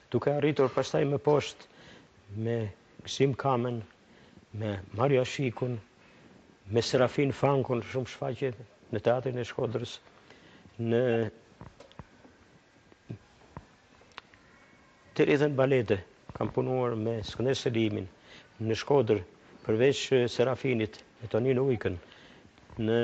duke arritur pastaj më poshtë me Gzim Kamen, me Maria Shikun, me Serafin Fankun, shumë shfaqje në Teatrin e Shkodrës, në deri edhe në balete. Kam punuar me Skënder Selimin në Shkodër, përveç Serafinit, me Tonin Ujkën, në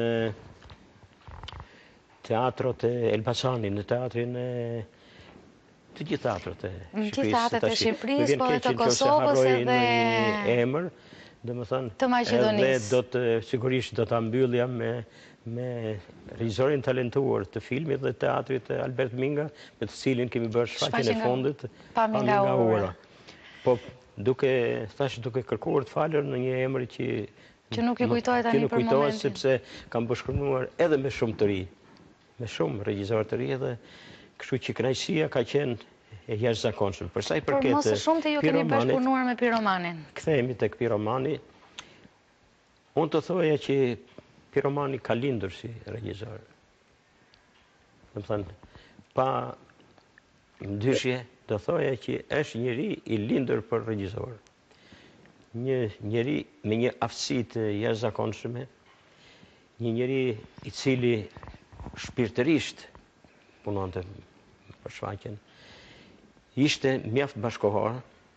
teatrot e Elbasani, në teatrin e të gjithë teatrot e Shqipërisë, po dhe të Kosovës edhe emër, domethënë të Maqedonisë. Edhe sigurisht do ta mbyllja me regjisorin talentuar të filmit dhe teatrit Albert Minga, me të cilin kemi bërë shfaqjen e fundit Pamje nga ura. Po duke kërkuar të falur në një emër që nuk i kujtohet tani për momentin, sepse kam bashkëpunuar edhe me shumë të ri, me shumë regjisorë të ri, dhe kështu që kënaqësia ka qenë e jashtëzakonshme. Për sa i përket Por mos shumë të ju keni bashkëpunuar me Piromanin. Kthehemi tek Piromani. Unë të thoja që Piromani ka lindur si regjisor. Domethënë, pa ndyshje, do thoja që është njëri i lindur për regjisor. Një njëri me një aftësi të jashtëzakonshme, një njëri i cili shpirtërisht punonte për shfaqjen, ishte mjaft bashkohor,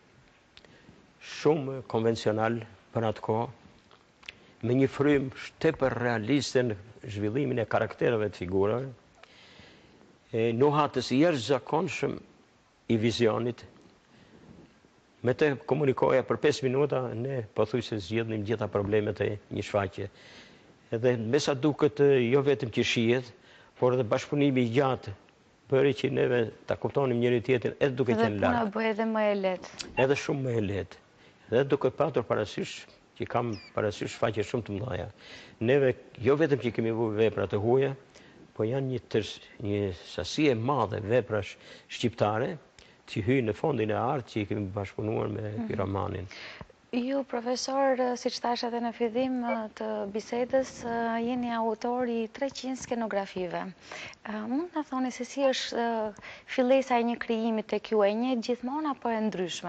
shumë konvencional për atë kohë, me një frym tepër realiste në zhvillimin e karaktereve të figurave, nuhatës i jashtëzakonshëm i vizionit. Me të komunikoja për 5 minuta, ne pothuajse zgjidhnim gjitha problemet e një shfaqje. Edhe me sa duket jo vetëm që shihet, por edhe bashkëpunimi i gjatë bëri që neve ta kuptonim njëri tjetrin edhe duke qenë larg. Edhe puna bëhej edhe më e lehtë. Edhe shumë më e lehtë. Edhe duke patur parasysh që kam parasysh shfaqje shumë të mëdha. Neve jo vetëm që kemi vënë vepra të huaja, po janë një sasi e madhe veprash shqiptare që hyjnë në fondin e artë që i kemi bashkëpunuar me Piromanin. Ju, profesor, si që thash edhe në fillim të bisedës, jeni autor i 300 skenografive. Mund të thoni se si është fillesa e një krijimi tek ju, e një gjithmonë apo e ndryshme?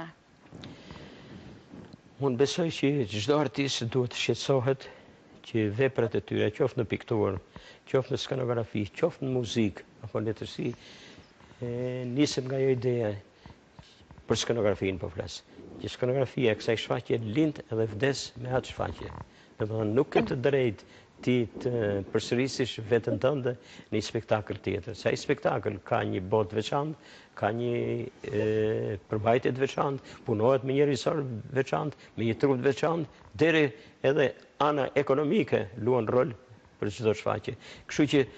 Unë besoj që çdo artist duhet të shqetësohet që veprat e tyre, qoftë në pikturë, qoftë në skenografi, qoftë në muzikë, apo në letërsi, nisëm nga jo ideja për skenografinë po flas. Që skenografia e kësaj shfaqje lind edhe vdes me atë shfaqje. Domethënë nuk ke të drejtë ti të përsërisësh veten tënde në një spektakël tjetër. Sa i spektakël ka një botë veçantë, ka një përbajtje të veçantë, punohet me një regjisor veçantë, me një trup veçantë, deri edhe ana ekonomike luan rol për çdo shfaqje. Kështu që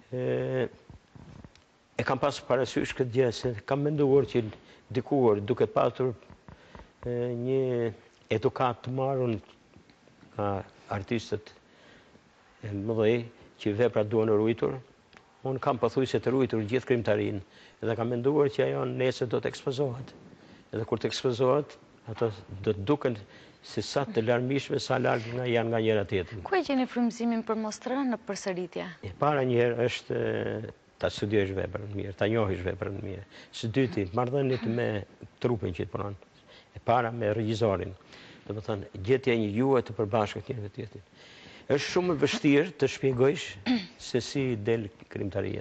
e kam pasur parasysh këtë gjë, se kam menduar që dikur duke patur një edukat të marrën nga artistët e mëdhej që veprat duhen ruajtur, unë kam pothuajse të ruajtur gjithë krimtarinë, dhe kam menduar që ajo nesër do të ekspozohet. Edhe kur të ekspozohet, ato do të duken se sa të larmishme, sa larg janë nga njëra tjetra. Ku e gjeni frymëzimin për mos të rënë në përsëritje? E para njëherë është ta studiosh veprën mirë, ta njohësh veprën mirë. Së dyti, marrëdhëniet me trupin që të punon. E para me regjisorin. Domethënë, gjetja një juaj të përbashkët njëri me tjetrin. Është shumë e vështirë të shpjegojsh se si del krimtaria.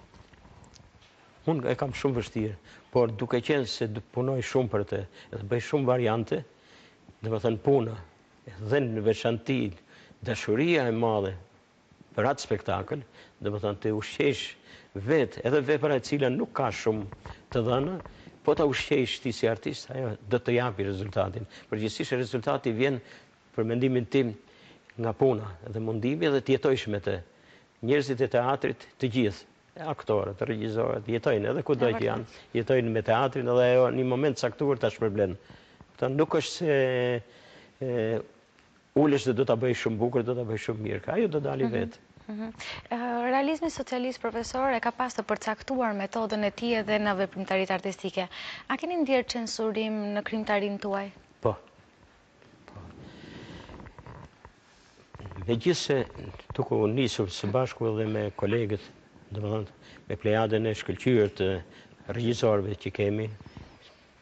Unë e kam shumë vështirë, por duke qenë se punoj shumë për të, dhe bëj shumë variante, domethënë puna, dhe në veçanti dashuria e madhe për atë spektakël, domethënë të ushqesh vetë, edhe vepra e cila nuk ka shumë të dhëna, po ta ushqesh ti si artist, ajo do të japi rezultatin. Përgjithsisht rezultati vjen, për mendimin tim, nga puna dhe mundimi dhe të jetojsh me të. Njerëzit e teatrit të gjithë, aktorët, regjisorët, jetojnë edhe kudo që janë, jetojnë me teatrin edhe ajo në një moment caktuar ta shpërblen. Nuk është se ulesh dhe do ta bëj shumë bukur, do ta bëj shumë mirë, ajo do dali vetë. Realizmi socialist, profesor, e ka pas të përcaktuar metodën e tij edhe në veprimtaritë artistike. A keni ndjerë censurim në krimtarinë tuaj? Po. Megjithse duke u nisur së bashku edhe me kolegët, domethënë me plejadën e shkëlqyer të regjisorëve që kemi,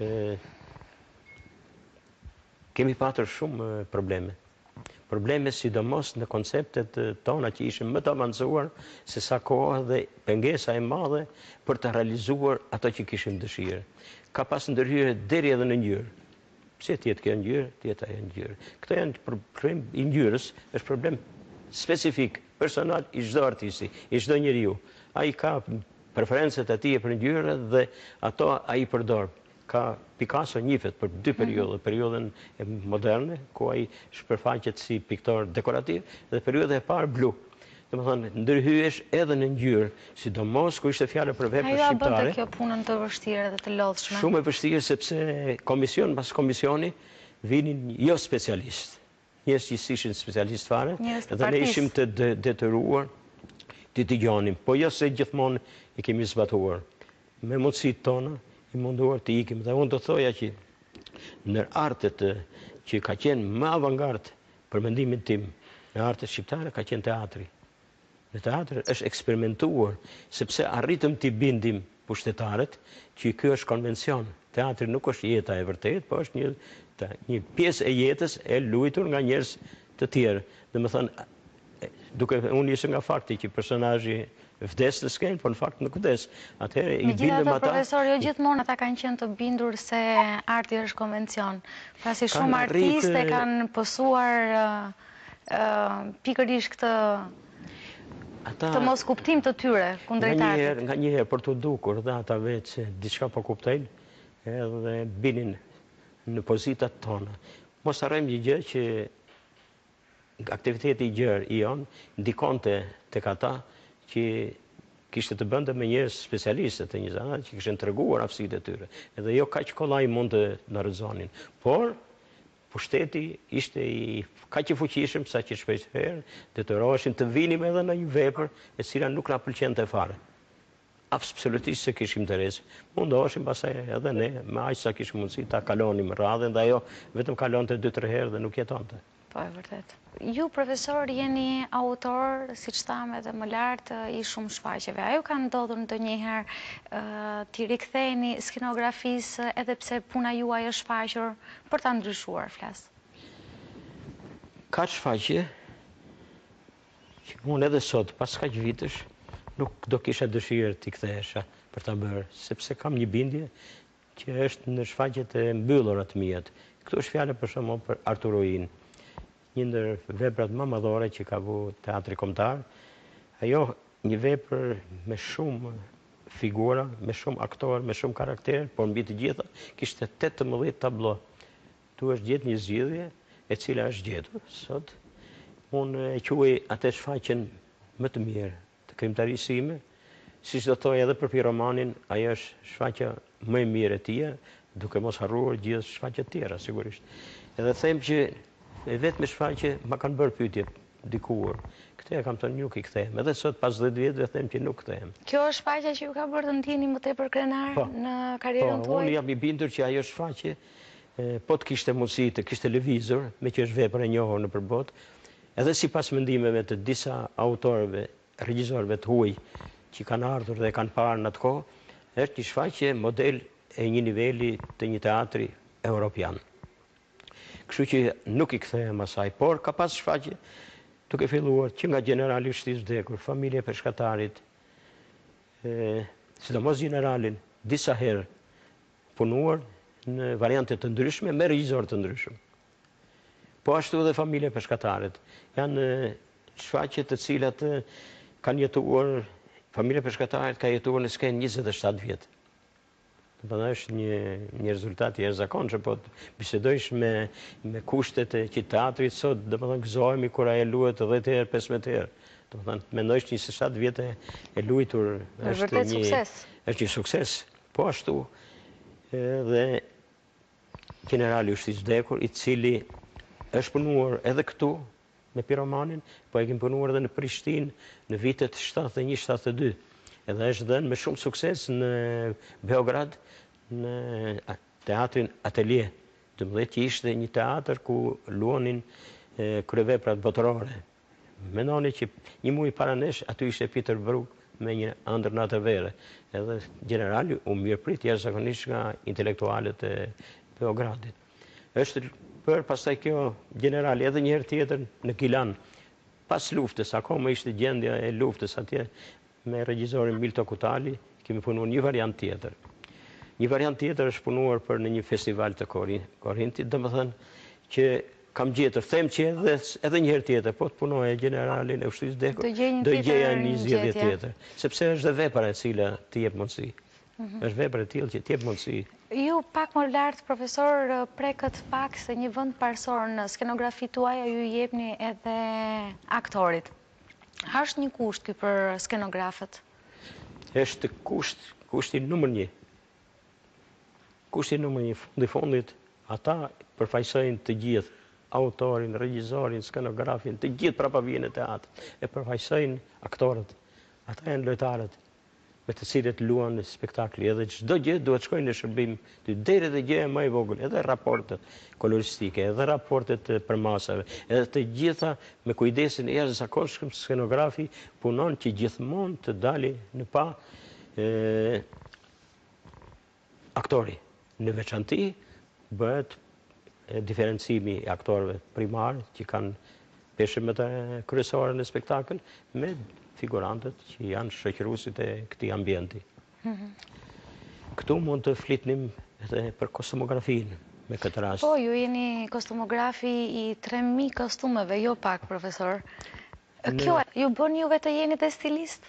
Kemi patur shumë probleme. Probleme sidomos në konceptet tona që ishin më të avancuar se sa koha dhe pengesa e madhe për të realizuar ato që kishim dëshirë. Ka pas ndërhyrje deri edhe në ngjyrë. Pse tjetë kjo ngjyrë, tjetë ajo ngjyrë. Këto janë problem i ngjyrës, është problem specifik, personal i çdo artisti, i çdo njeriu. Ai ka preferencet e tij për ngjyrë dhe ato ai përdor. Ka Picasso njihet për dy periudhë, periudhën moderne, ku ai shpërfaqet si piktor dekorativ, dhe periudha e parë blu. Domethënë ndërhyesh edhe në ngjyrë, sidomos ku ishte fjala për vepra shqiptare. Ajo bënte kjo punën të vështirë dhe të lodhshme. Shumë e vështirë sepse komision pas komisioni vinin jo specialistë. Njerëz që ishin specialistë fare, dhe ne ishim të detyruar të dëgjonim, po jo se gjithmonë i kemi zbatuar. Me mundësitë tona i munduar të ikim. Dhe unë të thoja që në artet që ka qenë më avangard për mendimin tim, në artet shqiptare ka qenë teatri. Në teatr është eksperimentuar, sepse arritëm t'i bindim pushtetarët që ky është konvencion. Teatri nuk është jeta e vërtet, po është një pjesë e jetës e luajtur nga njerëz të tjerë. Domethënë, unë isha nga fakti që personazhi vdes në skenë, por në fakt nuk vdes. Atëherë i bindëm ata. Profesor, jo gjithmonë ata kanë qenë të bindur se arti është konvencion. Pasi shumë artistë kanë pësuar pikërisht këtë mos kuptim të tyre kundrejt artit. Nga njëherë për të dukur dhe ata vetë se diçka po kuptojnë, edhe binin në pozitat tona. Mos harrojmë një gjë që aktiviteti i gjerë i on ndikonte tek ata që kishte të bënte me njerëz specialistë të një zanat që kishin treguar aftësitë e tyre. Edhe jo kaq kollaj mund të na rrezonin. Por pushteti ishte kaq i fuqishëm sa që shpesh herë detyroheshin të vinim edhe në një vepër e cila nuk na pëlqente fare. Absolutisht se kishim interes. Mundoheshim pastaj edhe ne me aq sa kishim mundësi ta kalonim radhën, dhe ajo vetëm kalonte 2-3 herë dhe nuk jetonte. Po, e vërtet. Ju, profesor, jeni autor, siç thamë edhe më lart, i shumë shfaqjeve. A ju ka ndodhur ndonjëherë t'i riktheheni skenografisë edhe pse puna juaj është shfaqur për ta ndryshuar, flas? Ka shfaqje që unë edhe sot, pas kaq vitesh, nuk do kisha dëshirë t'i kthehesha për ta bërë, sepse kam një bindje që është në shfaqjet e mbyllura të mia. Këtu është fjala për shembull për Arturoin, një ndër veprat më madhore që ka vu teatri kombëtar. Ajo një vepër me shumë figura, me shumë aktorë, me shumë karakter, por mbi të gjitha kishte 18 tablo. Tu është gjetë një zgjidhje e cila është gjetur sot. Unë e quaj atë shfaqjen më të mirë të krimtarisë ime, siç do thoj edhe për piromanin, ajo është shfaqja më e mirë e tij, duke mos harruar gjithë shfaqjet tjera sigurisht. Edhe them që e vetme shfaqje ma kanë bërë pyetje dikur. Këtë e kam thënë nuk i kthehem. Edhe sot pas 10 vjetëve them që nuk kthehem. Kjo është shfaqja që ju ka bërë të ndjeni më tepër krenar në karrierën tuaj? Po, unë jam i bindur që ajo shfaqje, po të kishte mundësi të kishte lëvizur, me që është vepër e njohur nëpër botë, edhe sipas mendimeve të disa autorëve, regjisorëve të huaj që kanë ardhur dhe kanë parë në atë kohë, është një shfaqje model e një niveli të një teatri evropian. Kështu që nuk i kthehem asaj, por ka pas shfaqje duke filluar që nga generali i vdekur, familja e peshkatarit, sidomos generalin, disa herë punuar në variante të ndryshme me regjisor të ndryshëm. Po ashtu edhe familja e peshkatarit. Janë shfaqje të cilat kanë jetuar, familja e peshkatarit ka jetuar në skenë 27 vjet. Është një rezultat i jashtëzakonshëm, po bisedojsh me kushtet e teatrit sot, domethënë gëzohemi kur ai luhet 10 herë, 15 herë. Domethënë mendojsh 27 vjet e luajtur është një sukses. Po ashtu edhe generali është i vdekur, i cili është punuar edhe këtu me piromanin, po e kemi punuar edhe në Prishtinë në vitet 71-72. Edhe është dhënë me shumë sukses në Beograd, në teatrin Atelier, që ishte një teatr ku luanin kryeveprat botërore. Mendoni që një muaj para nesh aty ishte Peter Brook me një ëndër natërvere. Edhe generali u mirëprit jashtëzakonisht nga intelektualët e Beogradit. Është për pastaj kjo generali edhe një herë tjetër në Kilan, pas luftës, akoma ishte gjendja e luftës atje me regjisorin Milto Kutali, kemi punuar një variant tjetër. Një variant tjetër është punuar për në një festival të Korintit, domethënë që kam gjetur, them që edhe një herë tjetër, po të punoja generalin e ushtrisë Deko, do gjeja një zgjedhje tjetër, sepse është dhe vepra e cila të jep mundësi. Është vepra e tillë që të jep mundësi. Ju pak më lartë, profesor, prekët pak se një vend parsor në skenografi tuaja ju jepni edhe aktorit. A është një kusht ky për skenografët? Është kushti numër 1. Kushti numër 1, fundi fundit, ata përfaqësojnë të gjithë, autorin, regjisorin, skenografin, të gjithë prapa vijnë në teatr, e përfaqësojnë aktorët. Ata janë lojtarët me të cilët luan në spektakli, edhe çdo gjë duhet shkojnë në shërbim, deri te gjëja më e vogël, edhe raportet koloristike, edhe raportet për masave, edhe të gjitha me kujdesin e jashtëzakonshëm skenografi punon që gjithmonë të dali në pa aktori. Në veçanti bëhet diferencimi i aktorëve primar që kanë peshëmet kryesore në spektakël me figurantët që janë shoqëruesit e këtij ambienti. Këtu mund të flitnim edhe për kostumografinë me këtë rast. Po, ju jeni kostumografi i 3000 kostumeve, jo pak, profesor. Kjo ju bën juve të jeni dhe stilist?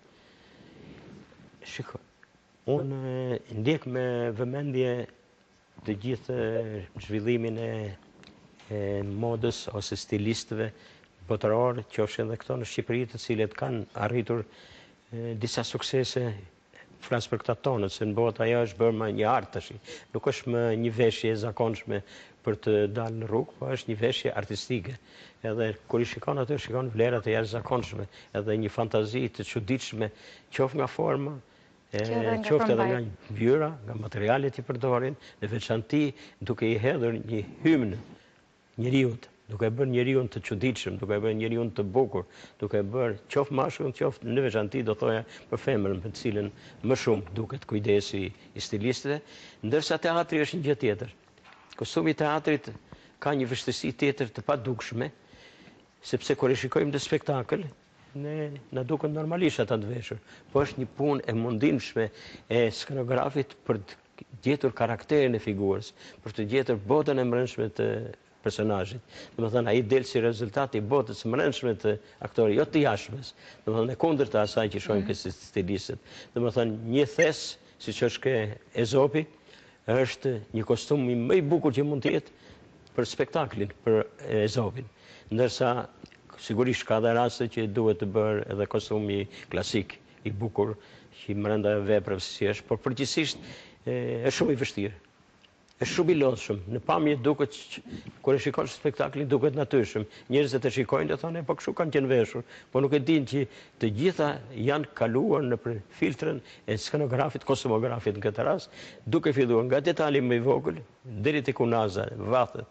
Shiko, unë ndjek me vëmendje të gjithë zhvillimin e modës ose stilistëve botëror, qofshin edhe këto në Shqipëri, të cilët kanë arritur disa suksese, flas për këta tonët, se në botë ajo është bërë më një artë tash. Nuk është më një veshje e zakonshme për të dalë në rrugë, po është një veshje artistike. Edhe kur i shikon atë, shikon vlerat e jashtëzakonshme, edhe një fantazi të çuditshme, qoftë nga forma, qoftë edhe nga ngjyra, nga materialet i përdorin, në veçanti duke i hedhur një hymn njeriut, duke bërë njeriun të çuditshëm, duke bërë njeriun të bukur, duke bërë qoftë mashkull, qoftë në veçanti do thoja për femrën, për të cilën më shumë duket kujdesi i stilistëve, ndërsa teatri është një gjë tjetër. Kostumi i teatrit ka një vështirësi tjetër të padukshme, sepse kur e shikojmë në spektakël, na duken normalisht ata të veshur, po është një punë e mundimshme e skenografit për të gjetur karakterin e figurës, për të gjetur botën e brendshme të personazhit. Domethënë ai del si rezultat i botës së brendshme të aktorit, jo të jashtmes. Domethënë e kundërta asaj që shohim kësi stilistët. Domethënë një thes, siç është ke Ezopi, është një kostum më i bukur që mund të jetë për spektaklin, për Ezopin. Ndërsa sigurisht ka dhe raste që duhet të bërë edhe kostumi klasik, i bukur, që brenda veprës si është, por përgjithsisht është shumë i vështirë. Është shumë i lodhshëm. Në pamje duket, kur e shikon spektaklin, duket natyrshëm. Njerëzit e shikojnë dhe thonë, po kështu kanë qenë veshur, po nuk e dinë që të gjitha janë kaluar në filtrën e skenografit, kostumografit në këtë rast, duke filluar nga detali më i vogël deri te kunaza, vathet,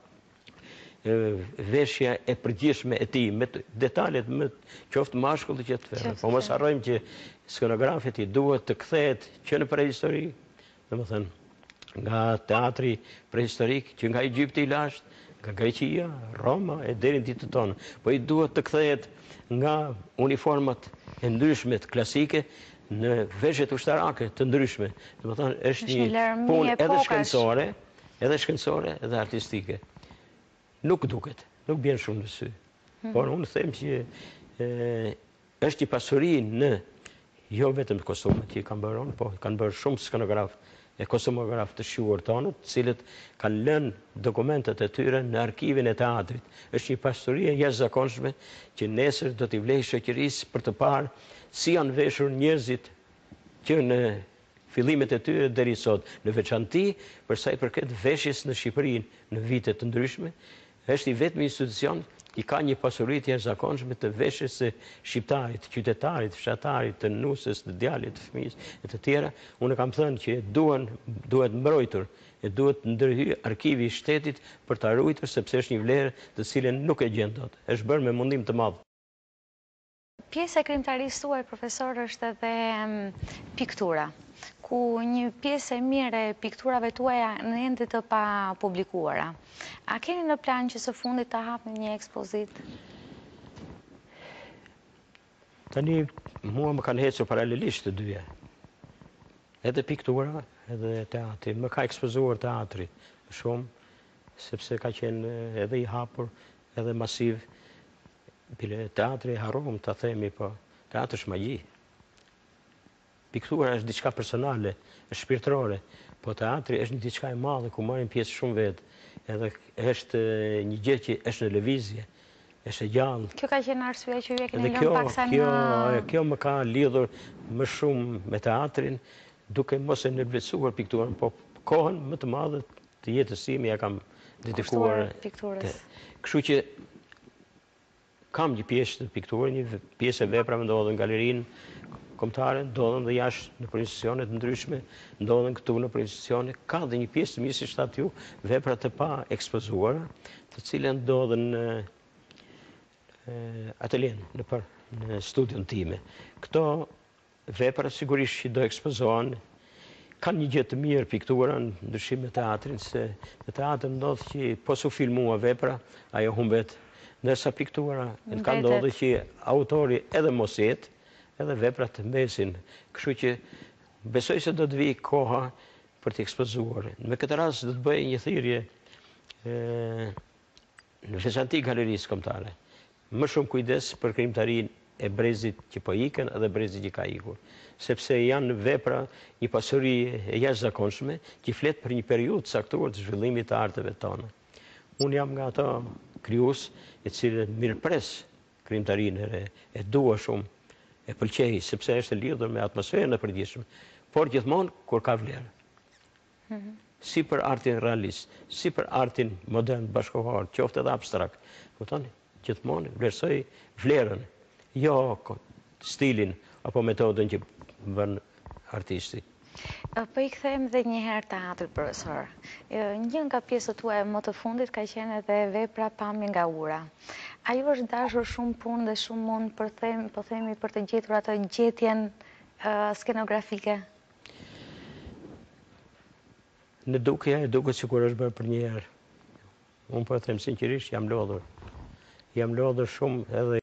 veshja e përgjithshme e tij, me detalet më qoftë mashkull të qoftë femër. Po mos harrojmë që skenografit i duhet të kthehet që në prehistori, domethënë nga teatri prehistorik, që nga Egjipti i lashtë, nga Greqia, Roma e deri në ditët tonë, po i duhet të kthehet nga uniformat e ndryshme klasike në veshjet ushtarake të ndryshme. Domethënë është një punë edhe shkencore, edhe artistike. Nuk duket, nuk bjen shumë në sy. Por unë them që është një pasuri në jo vetëm kostumet që i kanë bërë unë, po kanë bërë shumë skenograf e kostumograf të shquar tonët, cilët kanë lënë dokumentet e tyre në arkivin e teatrit. Është një pasuri e jashtëzakonshme që nesër do t'i vlejë shoqërisë për të parë si janë veshur njerëzit që në fillimet e tyre deri sot, në veçanti për sa i përket veshjes në Shqipëri në vite të ndryshme. Është i vetmi institucion i ka një pasuri të jashtëzakonshme të veshjes së shqiptarit, qytetarit, fshatarit, të nusës, të djalit, të fëmijës e të tjera. Unë kam thënë që duhet mbrojtur, e duhet ndërhyjë arkivi i shtetit për ta ruajtur, sepse është një vlerë të cilën nuk e gjen dot. Është bërë me mundim të madh. Pjesë e krijimtarisë tuaj, profesor, është edhe piktura, ku një pjesë e mirë e pikturave tuaja në ende të pa publikuara. A keni në plan që së fundit të hapni një ekspozit? Tani, mua më kanë hecur paralelisht të dyja. Edhe piktura, edhe teatri. Më ka ekspozuar teatri shumë, sepse ka qenë edhe i hapur, edhe masiv. Bile teatri harrom të themi, po teatri është magji. Piktura është diçka personale, është shpirtërore, po teatri është një diçka e madhe ku marrin pjesë shumë vetë. Edhe është një gjë që është në lëvizje, është e gjallë. Kjo ka qenë arsyeja që ju e keni lënë paksa në... Kjo më ka lidhur më shumë me teatrin, duke mos e nënvlerësuar pikturën, po kohën më të madhe të jetës time ja kam dedikuar pikturës. Kështu që kam një pjesë të pikturë, një pjesë e veprave ndodhen në galerinë kombëtare, ndodhen dhe jashtë në institucione të ndryshme, ndodhen këtu në institucione. Ka dhe një pjesë të mirë si shtat ju, vepra të pa ekspozuara, të cilën ndodhen në atelien, në studion time. Këto vepra sigurisht që do ekspozohen, kanë një gjë të mirë piktura në ndryshim me teatrin, se në teatr ndodh që po su filmua vepra, ajo humbet. Ndërsa piktura ka ndodhur që autori edhe mos jetë, edhe veprat të mbesin. Kështu që besoj se do të vijë koha për të ekspozuar. Me këtë rast do të bëj një thirrje në veçanti galerisë kombëtare. Më shumë kujdes për krijimtarinë e brezit që po ikën edhe brezit që ka ikur. Sepse janë vepra një pasuri e jashtëzakonshme që flet për një periudhë caktuar të zhvillimit të arteve tona. Unë jam nga ato krijues i cili mirëpres krijimtarinë e dua shumë, e pëlqej sepse është e lidhur me atmosferën e përditshme, por gjithmonë kur ka vlerë. Si për artin realist, si për artin modern bashkëkohor, qoftë edhe abstrakt, kuptoni? Gjithmonë vlerësoj vlerën, jo stilin apo metodën që bën artisti. Po i kthejmë dhe një herë teatrit, profesor. Një nga pjesët tuaja më të fundit ka qenë edhe vepra Pamje nga ura. A ju është dashur shumë punë dhe shumë mund po themi për të gjetur atë gjetjen skenografike? Në duket sikur është bërë për një herë. Unë po them sinqerisht jam lodhur. Jam lodhur shumë edhe